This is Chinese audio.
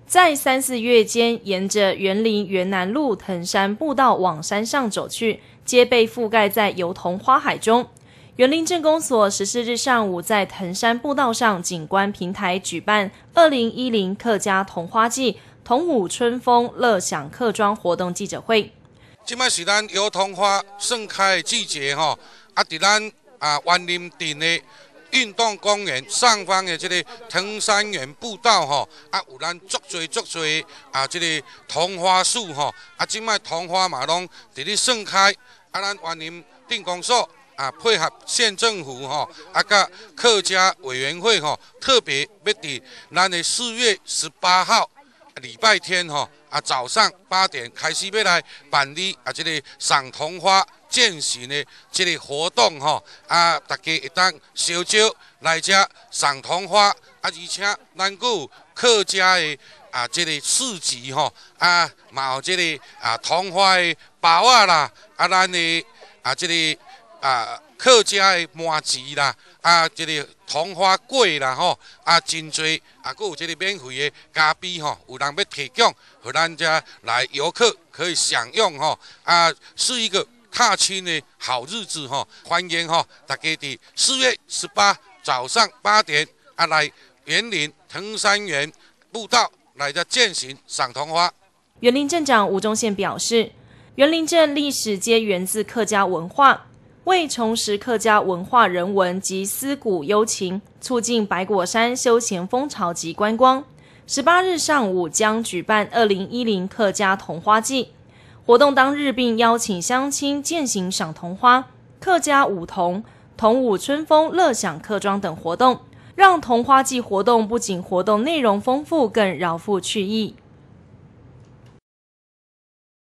在3、4月间，沿着园林园南路藤山步道往山上走去，皆被覆盖在油桐花海中。园林镇公所14日上午在藤山步道上景观平台举办2010客家桐花季桐舞春风乐享客庄活动记者会。 现在是咱油桐花盛开的季节吼，伫咱园林镇的运动公园上方的这个藤山园步道吼，有咱足多这个桐花树吼，现在桐花嘛拢伫咧盛开，咱园林镇公所配合县政府吼，甲客家委员会吼，特别要伫咱的4月18号礼拜天吼，早上8点开始要来办理这个赏桐花践行的这个活动吼，大家会当小少来遮赏桐花，而且咱佫有客家的这个市集吼，嘛有这个桐花的包仔啦，咱的这个客家的麻糍啦，这个桐花粿啦吼，真多，佫有这个免费的咖啡吼，有人要提供，互咱遮来游客可以享用吼，是一个踏青的好日子吼，欢迎吼大家伫4月18早上8点来园林藤山园步道来这践行赏桐花。 园林镇长吴宗宪表示，园林镇历史皆源自客家文化。为重拾客家文化人文及思古幽情，促进百果山休闲风潮及观光，18日上午将举办2010客家桐花季活动当日，并邀请乡亲践行赏桐花、客家舞桐、桐舞春风乐享客庄等活动，让桐花季活动不仅活动内容丰富，更饶富趣意。